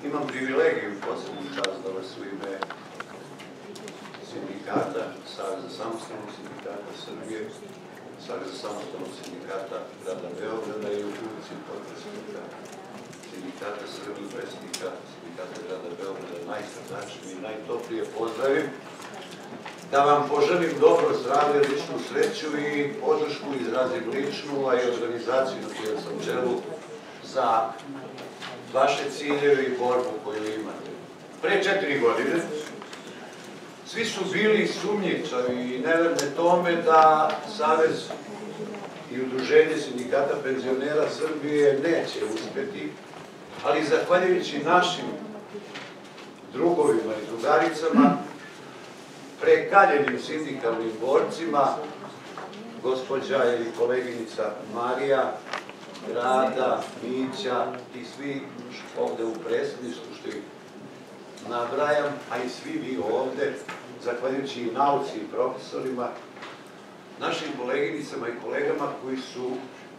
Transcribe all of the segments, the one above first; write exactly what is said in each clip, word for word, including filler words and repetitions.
imam privilegiju posebnu čast da vas u ime sindikata, Saveza samostalnog sindikata Srbije, Saveza samostalnog sindikata grada Beograda i u funkciji potpredsjednika sindikata Srbije, predsjednika sindikata grada Beograda najsrdačnije i najtoplije pozdravim, da vam poželim dobro zdravlje, ličnu sreću i podršku izrazim ličnu, a i organizaciju na kojoj sam čelu za vaše ciljeve i borbu koju imate. Pre četiri godine svi su bili sumnjičavi i neverne tome da Savez i Udruženje sindikata penzionera Srbije neće uspeti, ali zahvaljujući našim drugovima i drugaricama, prekaljenim sindikalnim borcima, gospođa ili koleginica Marija, Rada, Mića i svi ovde u predsjedništvu što ih nabrajam, a i svi vi ovde, zahvaljujući i nauci i profesorima, našim koleginicama i kolegama koji su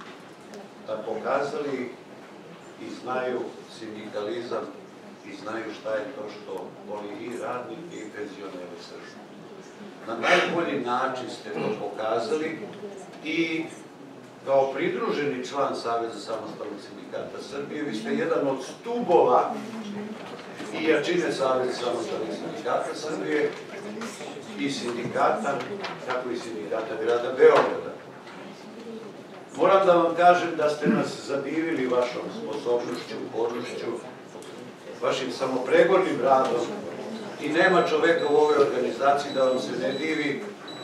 pokazali i znaju sindikalizam i znaju šta je to što voli i radnike i penzionere Srbije. Na najbolji način ste to pokazali i kao pridruženi član Saveza samostalnog sindikata Srbije, vi ste jedan od stubova i jačine Saveza samostalnih sindikata Srbije i sindikata, kako i sindikata grada Beograda. Moram da vam kažem da ste nas zadivili vašom sposobnošću, upornošću, vašim samopregornim radom i nema čoveka u ovoj organizaciji da vam se ne divi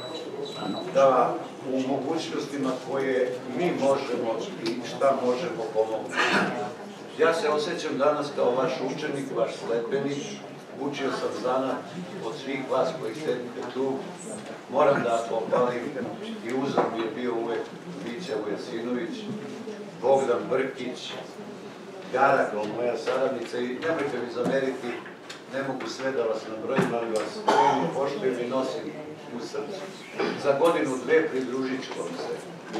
da u mogućnostima koje mi možemo i šta možemo pomoći. Ja se osjećam danas kao vaš učenik, vaš sledbenik, učio sam zanat od svih vas koji sedite tu. Moram da pohvalim i uzor mi je bio uvek Mića Vujasinović, Bogdan Brkić, Gara kao moja saradnica i nemojte mi zameriti, ne mogu sve da vas nabrojim, ali vas cenim, poštujem i nosim u srcu. Za godinu, dve pridružit ću vam se.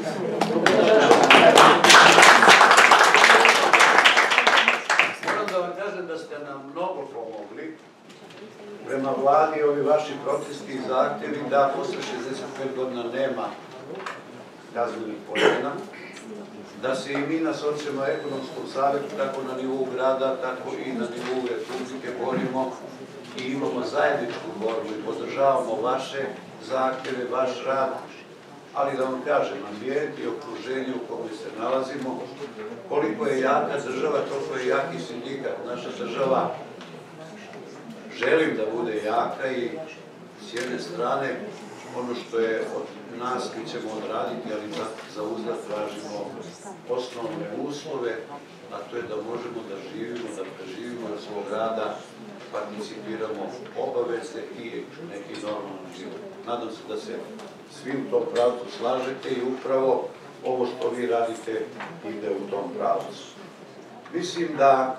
Moram da vam kažem da ste nam mnogo pomogli. Prema vladi ovi vaši protesti i zahtjevi da posle šezdeset pet godina nema kaznenih pojedina, da se i mi na socijalno-ekonomskom savjetu, tako na nivou grada, tako i na nivou Republike borimo i imamo zajedničku borbu i podržavamo vaše zahtjeve, vaš rad, ali da vam kažem, ambijent i okruženje u kome se nalazimo, koliko je jaka država, toliko je jaki sindikat. Naša država želim da bude jaka i s jedne strane ono što je od nas mi ćemo odraditi, ali za uzgled tražimo osnovne uslove, a to je da možemo da živimo, da preživimo od svog rada, participiramo obaveze i neki normalni život. Nadam se da se svi u tom pravcu slažete i upravo ovo što vi radite ide u tom pravcu. Mislim da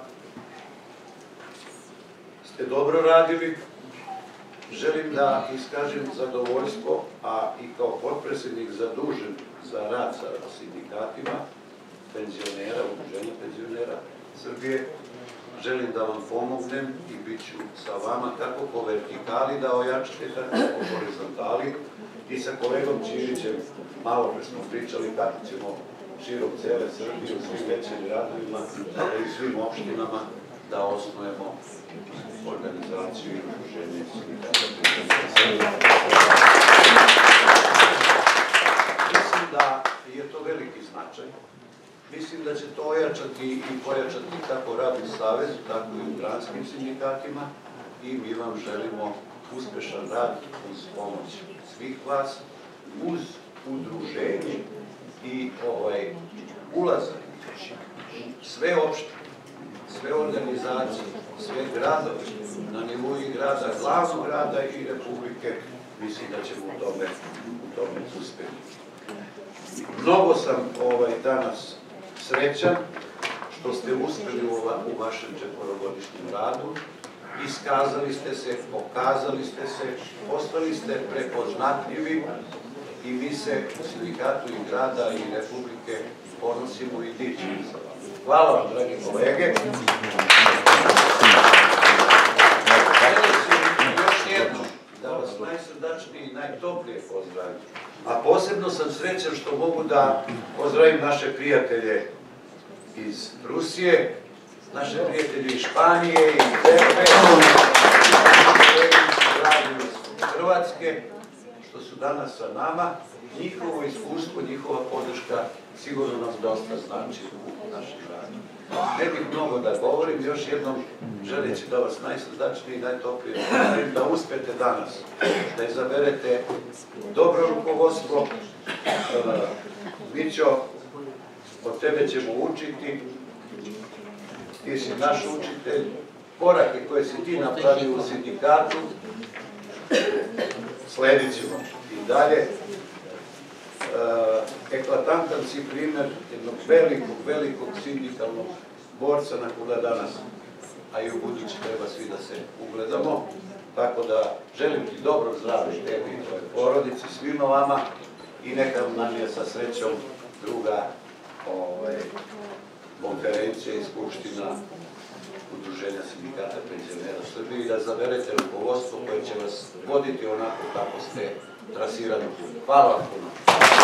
ste dobro radili. Želim da iskažem zadovoljstvo, a i kao potpredsjednik zadužen za rad sa sindikatima penzionera, Udruženja penzionera Srbije, želim da vam pomognem i bit ću sa vama kako po vertikali da ojačate, tako po horizontali i sa kolegom Ćirićem malo pre smo pričali kako ćemo širom cele Srbije u svim većim gradovima, ali i svim opštinama da osnujemo organizaciju i udruženje sindikata penzionera Srbije. Mislim da je to veliki značaj. Mislim da će to ojačati i pojačati kako rad u Savezu, tako i u gradskim sindikatima i mi vam želimo uspešan rad uz pomoć svih vas, uz udruženje i ulazak sve opštine, sve organizacije, sve gradove, na nivou i grada, glavnog grada i Republike, mislim da ćemo u tome uspjeti. Mnogo sam danas srećan što ste uspjeli u vašem četvorogodišnjem radu, iskazali ste se, pokazali ste se, postali ste prepoznatljivi i mi se u sindikatu i grada i Republike ponosimo i dičimo se. Hvala vam, dragi kolege. najtoplije pozdravim. A posebno sam srećan što mogu da pozdravim naše prijatelje iz Rusije, naše prijatelje iz Španije, iz Crkve, iz Hrvatske, što su danas sa nama. Njihovo iskustvo, njihova podrška sigurno nam dosta znači u našem radu. Ne bih mnogo da govorim, još jednom želeći da vas najsrdačnije i najtoplije pozdravim, da uspete danas, da izaberete dobro rukovodstvo. Mićo, od tebe ćemo učiti, ti si naš učitelj, korake koje si ti napravio u sindikatu, sledit ćemo i dalje. Eklatantan si primjer jednog velikog, velikog sindikalnog borca na koga danas, a i u budući treba svi da se ugledamo. Tako da želim ti dobro zdravlje tebi i tvojoj porodici, svima vama i neka nam je sa srećom druga konferencija i skupština Udruženja sindikata penzionera Srbije i da zaberete rukovodstvo koje će vas voditi onako kako ste trasirani. Hvala vam puno.